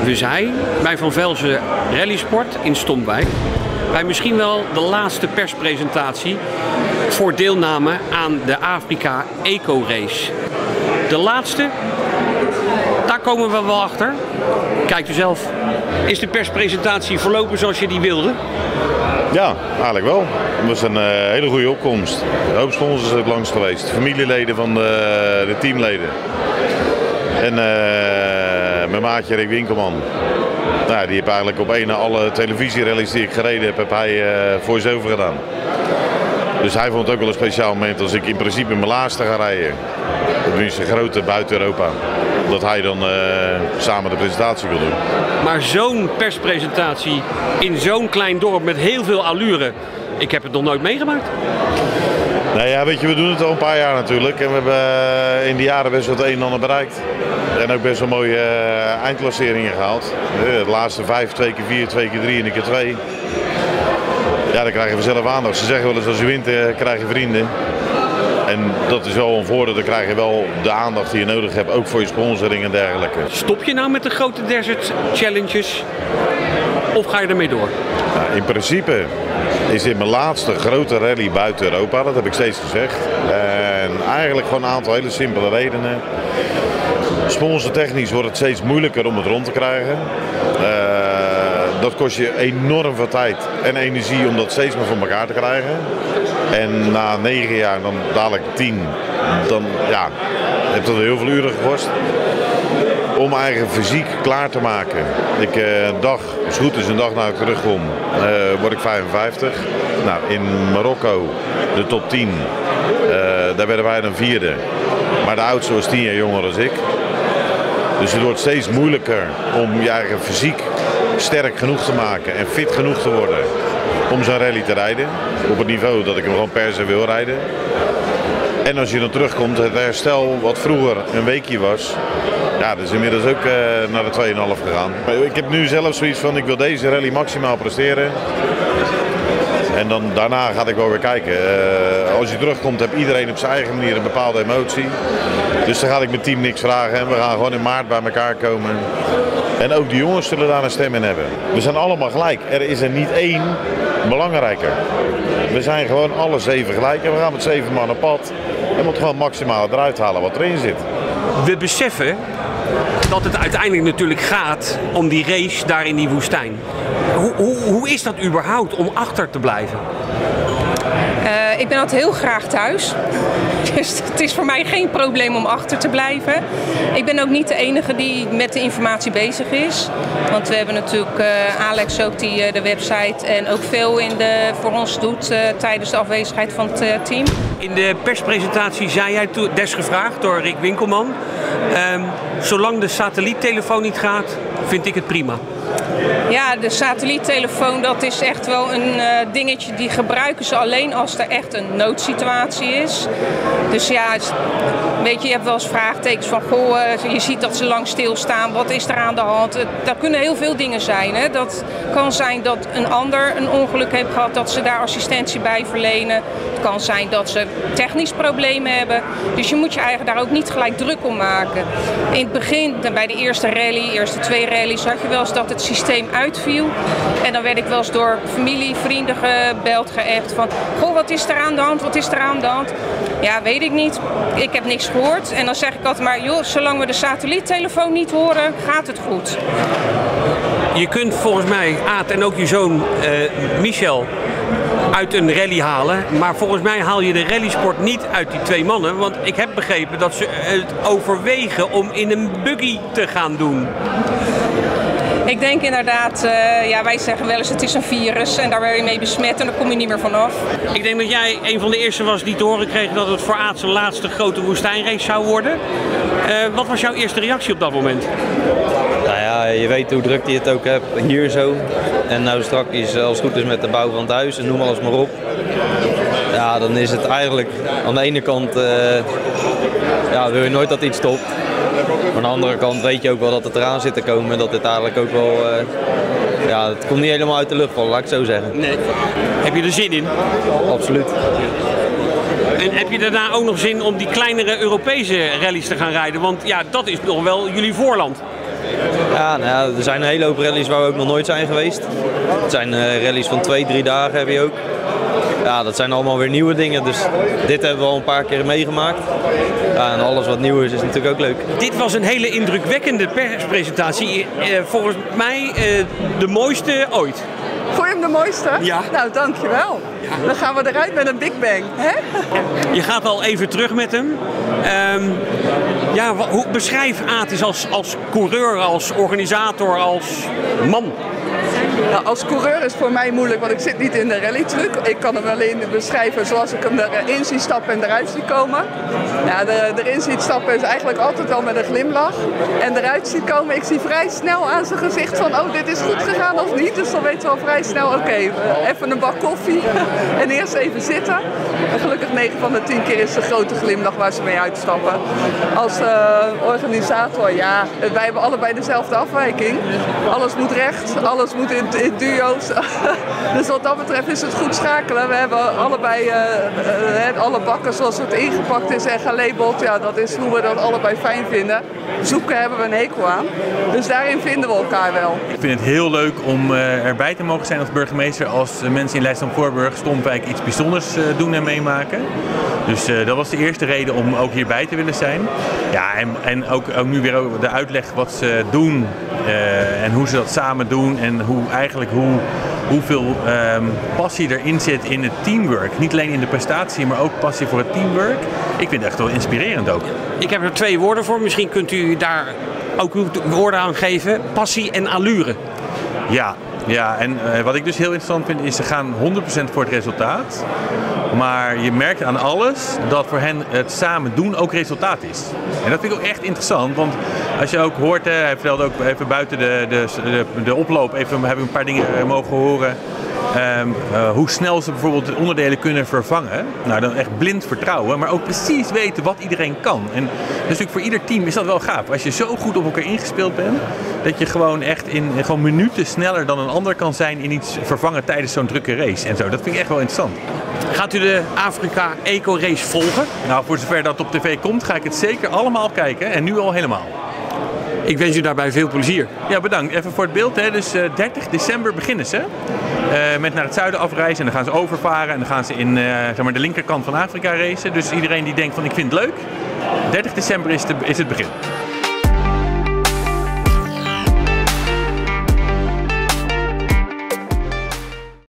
We zijn bij Van Velzen Rallysport in Stompwijk bij misschien wel de laatste perspresentatie voor deelname aan de Afrika Eco Race. De laatste, daar komen we wel achter. Kijkt u zelf. Is de perspresentatie verlopen zoals je die wilde? Ja, eigenlijk wel. Het was een hele goede opkomst. De hoop sponsors is het langst geweest. Familieleden van de teamleden. En mijn maatje Rick Winkelman. Nou, die heeft eigenlijk op één na alle televisierallies die ik gereden heb hij voice-over gedaan. Dus hij vond het ook wel een speciaal moment als ik in principe mijn laatste ga rijden. Tenminste grote buiten Europa. Dat hij dan samen de presentatie wil doen. Maar zo'n perspresentatie in zo'n klein dorp met heel veel allure, ik heb het nog nooit meegemaakt. Nou ja, weet je, we doen het al een paar jaar natuurlijk. En we hebben in die jaren best wel het een en ander bereikt. En ook best wel mooie eindklasseringen gehaald. De laatste 5, 2 keer 4, 2 keer 3 en 1 keer 2. Ja, dan krijgen we zelf aandacht. Ze zeggen wel eens, als je wint, krijg je vrienden. En dat is wel een voordeel, dan krijg je wel de aandacht die je nodig hebt, ook voor je sponsoring en dergelijke. Stop je nou met de grote desert challenges of ga je ermee door? Nou, in principe is dit mijn laatste grote rally buiten Europa, dat heb ik steeds gezegd. En eigenlijk gewoon een aantal hele simpele redenen. Sponsortechnisch wordt het steeds moeilijker om het rond te krijgen. Dat kost je enorm veel tijd en energie om dat steeds meer voor elkaar te krijgen. En na 9 jaar, dan dadelijk 10, dan ja, heeft dat heel veel uren gekost. Om mijn eigen fysiek klaar te maken. Een dag, als het goed is een dag na ik terugkom, word ik 55. Nou, in Marokko, de top 10, daar werden wij dan 4e. Maar de oudste was 10 jaar jonger dan ik. Dus het wordt steeds moeilijker om je eigen fysiek sterk genoeg te maken en fit genoeg te worden om zo'n rally te rijden. Op het niveau dat ik hem gewoon per se wil rijden. En als je dan terugkomt, het herstel wat vroeger een weekje was, ja, dat is inmiddels ook naar de 2,5 gegaan. Ik heb nu zelf zoiets van, ik wil deze rally maximaal presteren. En dan daarna ga ik wel weer kijken. Als je terugkomt, heeft iedereen op zijn eigen manier een bepaalde emotie. Dus dan ga ik mijn team niks vragen en we gaan gewoon in maart bij elkaar komen. En ook de jongens zullen daar een stem in hebben. We zijn allemaal gelijk. Er is er niet één belangrijker. We zijn gewoon alle 7 gelijk en we gaan met 7 man op pad. En moeten gewoon maximaal eruit halen wat erin zit. We beseffen dat het uiteindelijk natuurlijk gaat om die race daar in die woestijn. Hoe is dat überhaupt om achter te blijven? Ik ben altijd heel graag thuis. Dus het is voor mij geen probleem om achter te blijven. Ik ben ook niet de enige die met de informatie bezig is. Want we hebben natuurlijk Alex ook die de website en ook veel voor ons doet tijdens de afwezigheid van het team. In de perspresentatie zei jij desgevraagd door Rick Winkelman. Zolang de satelliettelefoon niet gaat, vind ik het prima. Ja, de satelliettelefoon, dat is echt wel een dingetje die gebruiken ze alleen als er echt een noodsituatie is. Dus ja, weet je, je hebt wel eens vraagtekens van, goh, je ziet dat ze lang stilstaan, wat is er aan de hand? Dat kunnen heel veel dingen zijn. Hè? Dat kan zijn dat een ander een ongeluk heeft gehad, dat ze daar assistentie bij verlenen. Het kan zijn dat ze technisch problemen hebben. Dus je moet je eigenlijk daar ook niet gelijk druk om maken. In het begin, bij de eerste 2 rallies, had je wel eens dat het systeem uitviel. En dan werd ik wel eens door familie, vrienden gebeld, geappt van, goh, wat is er aan de hand, wat is er aan de hand? Ja, weet ik niet. Ik heb niks gehoord. En dan zeg ik altijd maar, joh, zolang we de satelliettelefoon niet horen, gaat het goed. Je kunt volgens mij, Aad en ook je zoon Michel, uit een rally halen. Maar volgens mij haal je de rallysport niet uit die 2 mannen. Want ik heb begrepen dat ze het overwegen om in een buggy te gaan doen. Ik denk inderdaad, ja, wij zeggen wel eens het is een virus en daar ben je mee besmet en daar kom je niet meer vanaf. Ik denk dat jij een van de eerste was die te horen kreeg dat het voor Aad zijn laatste grote woestijnrace zou worden. Wat was jouw eerste reactie op dat moment? Nou ja, je weet hoe druk hij het ook hebt, hier zo. En nou straks, als het goed is met de bouw van het huis en noem alles maar op. Ja, dan is het eigenlijk aan de ene kant, ja, wil je nooit dat iets stopt. Maar aan de andere kant weet je ook wel dat het eraan zit te komen. Dat het eigenlijk ook wel, ja, het komt niet helemaal uit de lucht vallen, laat ik zo zeggen. Nee. Heb je er zin in? Absoluut. En heb je daarna ook nog zin om die kleinere Europese rallies te gaan rijden? Want ja, dat is nog wel jullie voorland. Ja, nou ja, er zijn een hele hoop rallies waar we ook nog nooit zijn geweest. Het zijn rallies van 2-3 dagen heb je ook. Ja, dat zijn allemaal weer nieuwe dingen, dus dit hebben we al een paar keer meegemaakt. Ja, en alles wat nieuw is natuurlijk ook leuk. Dit was een hele indrukwekkende perspresentatie. Volgens mij de mooiste ooit. Vond je hem de mooiste? Ja. Nou, dankjewel. Ja. Dan gaan we eruit met een Big Bang. Hè? Je gaat al even terug met hem. Hoe beschrijf Atis als coureur, als organisator, als man? Nou, als coureur is het voor mij moeilijk, want ik zit niet in de rallytruck. Ik kan hem alleen beschrijven zoals ik hem erin zie stappen en eruit zie komen. Ja, erin ziet stappen is eigenlijk altijd wel met een glimlach. En eruit ziet komen, ik zie vrij snel aan zijn gezicht van oh, dit is goed gegaan of niet. Dus dan weten we al vrij snel, oké, even een bak koffie en eerst even zitten. En gelukkig 9 van de 10 keer is de grote glimlach waar ze mee uitstappen. Als organisator, ja, wij hebben allebei dezelfde afwijking. Alles moet recht, alles moet in duo's. Dus wat dat betreft is het goed schakelen. We hebben allebei alle bakken zoals het ingepakt is en gelabeld. Ja, dat is hoe we dat allebei fijn vinden. Zoeken hebben we een hekel aan. Dus daarin vinden we elkaar wel. Ik vind het heel leuk om erbij te mogen zijn als burgemeester als mensen in Leidschendam-Voorburg Stompwijk iets bijzonders doen en meemaken. Dus dat was de eerste reden om ook hierbij te willen zijn. Ja, en ook nu weer de uitleg wat ze doen en hoe ze dat samen doen en hoeveel passie erin zit in het teamwork. Niet alleen in de prestatie, maar ook passie voor het teamwork. Ik vind het echt wel inspirerend ook. Ik heb er 2 woorden voor. Misschien kunt u daar ook uw woorden aan geven. Passie en allure. Ja, en wat ik dus heel interessant vind is ze gaan 100% voor het resultaat. Maar je merkt aan alles dat voor hen het samen doen ook resultaat is. En dat vind ik ook echt interessant, want als je ook hoort, hij vertelde ook even buiten de oploop, hebben we een paar dingen mogen horen. Hoe snel ze bijvoorbeeld de onderdelen kunnen vervangen. Nou, dan echt blind vertrouwen, maar ook precies weten wat iedereen kan. En natuurlijk voor ieder team is dat wel gaaf. Als je zo goed op elkaar ingespeeld bent, dat je gewoon echt in gewoon minuten sneller dan een ander kan zijn in iets vervangen tijdens zo'n drukke race. En zo, dat vind ik echt wel interessant. Gaat u de Afrika Eco Race volgen? Nou, voor zover dat op tv komt, ga ik het zeker allemaal kijken en nu al helemaal. Ik wens u daarbij veel plezier. Ja, bedankt. Even voor het beeld. Hè. Dus 30 december beginnen ze. Met naar het zuiden afreizen en dan gaan ze overvaren. En dan gaan ze in zeg maar de linkerkant van Afrika racen. Dus iedereen die denkt van ik vind het leuk. 30 december is het begin.